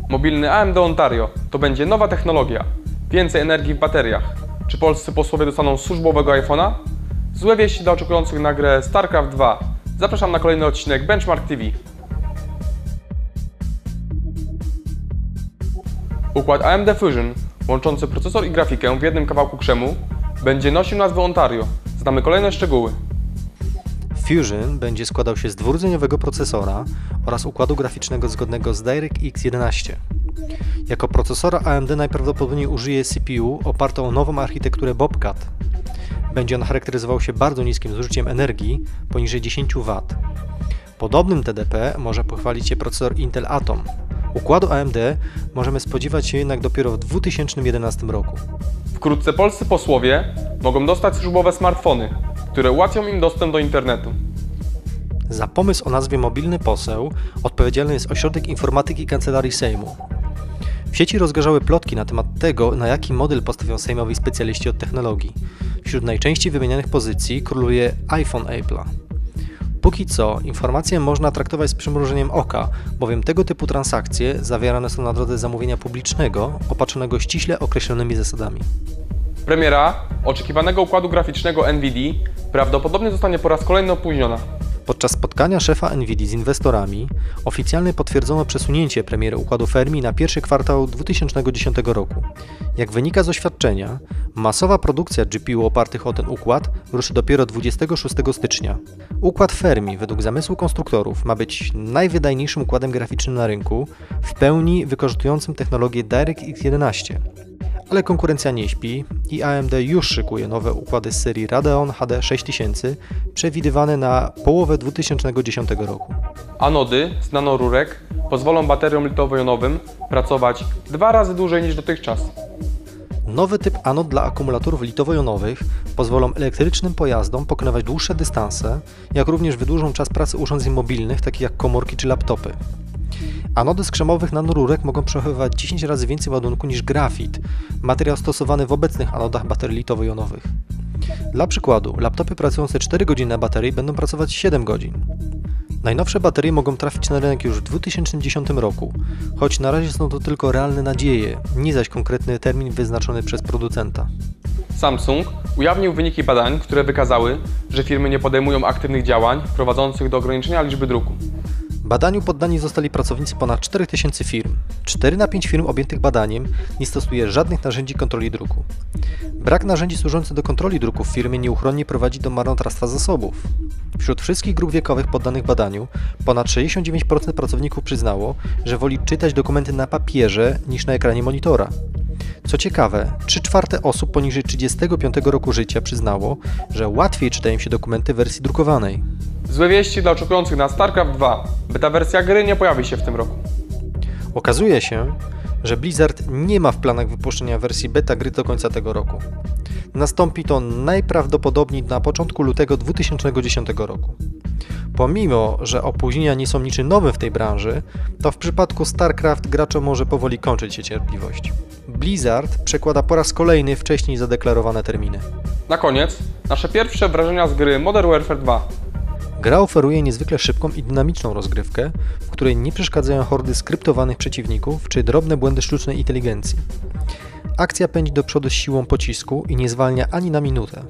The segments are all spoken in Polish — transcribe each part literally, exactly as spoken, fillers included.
Mobilny A M D Ontario to będzie nowa technologia. Więcej energii w bateriach. Czy polscy posłowie dostaną służbowego iPhone'a? Złe wieści dla oczekujących na grę StarCraft dwa. Zapraszam na kolejny odcinek Benchmark T V. Układ A M D Fusion, łączący procesor i grafikę w jednym kawałku krzemu, będzie nosił nazwę Ontario. Znamy kolejne szczegóły. Fusion będzie składał się z dwurdzeniowego procesora oraz układu graficznego zgodnego z DirectX jedenaście. Jako procesora A M D najprawdopodobniej użyje C P U opartą o nową architekturę Bobcat. Będzie on charakteryzował się bardzo niskim zużyciem energii, poniżej dziesięć watów. Podobnym T D P może pochwalić się procesor Intel Atom. Układu A M D możemy spodziewać się jednak dopiero w dwa tysiące jedenastym roku. Wkrótce polscy posłowie mogą dostać służbowe smartfony, które ułatwią im dostęp do internetu. Za pomysł o nazwie Mobilny Poseł odpowiedzialny jest Ośrodek Informatyki Kancelarii Sejmu. W sieci rozgorzały plotki na temat tego, na jaki model postawią sejmowi specjaliści od technologii. Wśród najczęściej wymienianych pozycji króluje iPhone Apple'a. Póki co informacje można traktować z przymrużeniem oka, bowiem tego typu transakcje zawierane są na drodze zamówienia publicznego, opatrzonego ściśle określonymi zasadami. Premiera oczekiwanego układu graficznego Nvidia prawdopodobnie zostanie po raz kolejny opóźniona. Podczas spotkania szefa Nvidia z inwestorami oficjalnie potwierdzono przesunięcie premiery układu Fermi na pierwszy kwartał dwa tysiące dziesiątego roku. Jak wynika z oświadczenia, masowa produkcja G P U opartych o ten układ ruszy dopiero dwudziestego szóstego stycznia. Układ Fermi według zamysłu konstruktorów ma być najwydajniejszym układem graficznym na rynku, w pełni wykorzystującym technologię DirectX jedenaście. Ale konkurencja nie śpi i A M D już szykuje nowe układy z serii Radeon H D sześć tysięcy, przewidywane na połowę dwa tysiące dziesiątego roku. Anody z nanorurek pozwolą bateriom litowo-jonowym pracować dwa razy dłużej niż dotychczas. Nowy typ anod dla akumulatorów litowo-jonowych pozwolą elektrycznym pojazdom pokonywać dłuższe dystanse, jak również wydłużą czas pracy urządzeń mobilnych, takich jak komórki czy laptopy. Anody z krzemowych nanorurek mogą przechowywać dziesięć razy więcej ładunku niż grafit, materiał stosowany w obecnych anodach baterii litowo-jonowych. Dla przykładu, laptopy pracujące cztery godziny na baterii będą pracować siedem godzin. Najnowsze baterie mogą trafić na rynek już w dwa tysiące dziesiątym roku, choć na razie są to tylko realne nadzieje, nie zaś konkretny termin wyznaczony przez producenta. Samsung ujawnił wyniki badań, które wykazały, że firmy nie podejmują aktywnych działań prowadzących do ograniczenia liczby druku. Badaniu poddani zostali pracownicy ponad czterech tysięcy firm. cztery na pięć firm objętych badaniem nie stosuje żadnych narzędzi kontroli druku. Brak narzędzi służących do kontroli druku w firmie nieuchronnie prowadzi do marnotrawstwa zasobów. Wśród wszystkich grup wiekowych poddanych badaniu ponad sześćdziesiąt dziewięć procent pracowników przyznało, że woli czytać dokumenty na papierze niż na ekranie monitora. Co ciekawe, trzy czwarte osób poniżej trzydziestego piątego roku życia przyznało, że łatwiej czytają się dokumenty w wersji drukowanej. Złe wieści dla oczekujących na StarCraft dwa. Beta wersja gry nie pojawi się w tym roku. Okazuje się, że Blizzard nie ma w planach wypuszczenia wersji beta gry do końca tego roku. Nastąpi to najprawdopodobniej na początku lutego dwa tysiące dziesiątego roku. Pomimo, że opóźnienia nie są niczym nowym w tej branży, to w przypadku StarCraft graczom może powoli kończyć się cierpliwość. Blizzard przekłada po raz kolejny wcześniej zadeklarowane terminy. Na koniec nasze pierwsze wrażenia z gry Modern Warfare dwa. Gra oferuje niezwykle szybką i dynamiczną rozgrywkę, w której nie przeszkadzają hordy skryptowanych przeciwników czy drobne błędy sztucznej inteligencji. Akcja pędzi do przodu z siłą pocisku i nie zwalnia ani na minutę.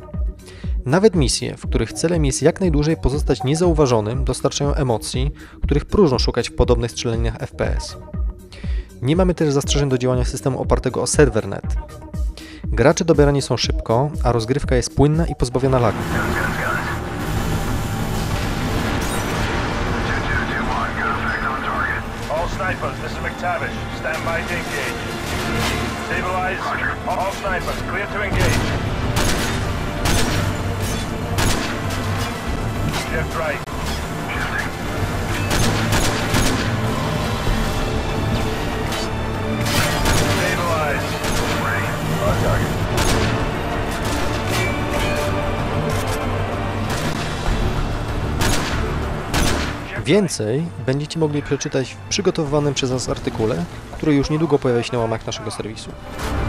Nawet misje, w których celem jest jak najdłużej pozostać niezauważonym, dostarczają emocji, których próżno szukać w podobnych strzelaninach F P S. Nie mamy też zastrzeżeń do działania systemu opartego o serwernet. Gracze dobierani są szybko, a rozgrywka jest płynna i pozbawiona lagów. Snipers, this is McTavish. Stand by to engage. Stabilize. All snipers, clear to engage. Shift right. Shifting. Stabilize. Ready. On target. Więcej będziecie mogli przeczytać w przygotowywanym przez nas artykule, który już niedługo pojawi się na łamach naszego serwisu.